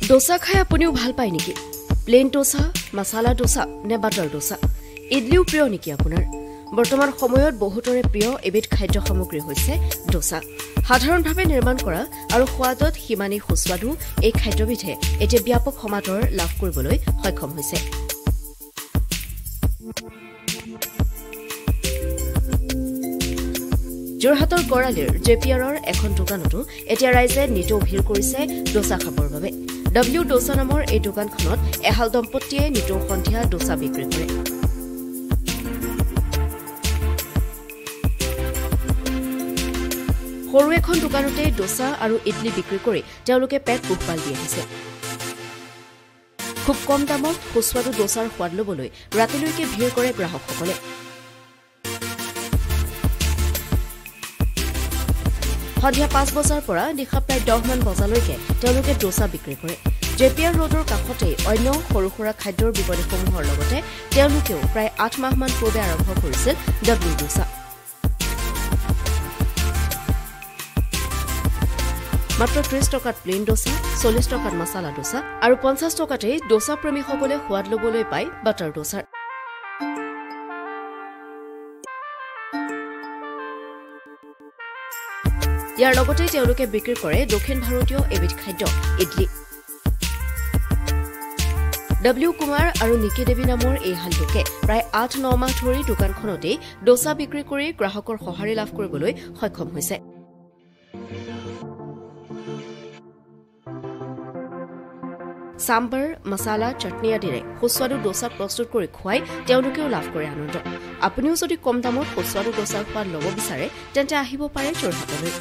ডোসা খাই আপুনিও ভাল পায় নেকি? প্লেন ডোসা, মছলা ডোসা নে বাটাৰ ডোসা? ইডলিও প্ৰিয় নেকি আপোনাৰ? বৰ্তমান সময়ত বহুতৰে প্ৰিয় এবিধ খাদ্য সামগ্ৰী হৈছে ডোসা। সাধাৰণভাৱে নিৰ্মাণ কৰা আৰু সোৱাদত সিমানেই সুস্বাদু এই খাদ্যবিধে এতিয়া ব্যাপক সমাদৰ লাভ কৰিবলৈ সক্ষম হৈছে। যোৰহাটৰ গড়ালিৰ জেপিআৰৰ এখন দোকানতো এতিয়া ৰাইজে নিতৌ ভিৰ কৰিছে ডোসা খাবৰ বাবে। ডব্লিউ ডোসা নামৰ এই দোকানখনত এহাল দম্পতীয়ে নিতৌ সন্ধিয়া ডোসা বিক্ৰী কৰে। সৰু এখন দোকানতে ডোসা আৰু ইডলি বিক্ৰী কৰি তেওঁলোকে পেট পোহপাল দি আহিছে। খুব কম দামত সুস্বাদু ডোসাৰ সোৱাদ ল'বলৈ ৰাতিলৈকে ভিৰ কৰে গ্ৰাহকসকলে। সন্ধিয়া ৫ বজাৰ পৰা নিশা প্ৰায় 10 মান বজালৈকে তেওঁলোকে ডোসা বিক্ৰী কৰে। জেপিআৰ ৰোডৰ কাষতে অন্য সৰু সুৰা খাদ্যৰ বিপণীসমূহৰ লগতে তেওঁলোকেও প্ৰায় 8 মাহমান পূৰ্বে আৰম্ভ কৰিছিল ডব্লিউ ডোসা। মাত্ৰ 30 টকাত প্লেন ডোসা, 40 টকাত মছলা ডোসা আৰু 50 টকাতেই ডোসা প্ৰেমীসকলে সোৱাদ ল'বলৈ পায় বাটাৰ ডোসাৰ। ইয়াৰ লগতে তেওঁলোকে বিক্ৰী কৰে দক্ষিণ ভাৰতীয় এবিধ খাদ্য ইডলি। ডব্লিউ কুমাৰ আৰু নিকি দেৱী নামৰ এই হাল লোকে প্ৰায় 8-9 মাহ ধৰি দোকানখনতেই ডোসা বিক্ৰী কৰি গ্ৰাহকৰ সঁহাৰি লাভ কৰিবলৈ সক্ষম হৈছে। সাম্বাৰ, মছলা, চাটনি আদিৰে সুস্বাদু ডোসা প্ৰস্তুত কৰি খুৱাই তেওঁলোকেও লাভ কৰে আনন্দ। আপুনিও যদি কম দামত সুস্বাদু ডোসাৰ সোৱাদ ল'ব বিচাৰে তেন্তে আহিব পাৰে যোৰহাটলৈ।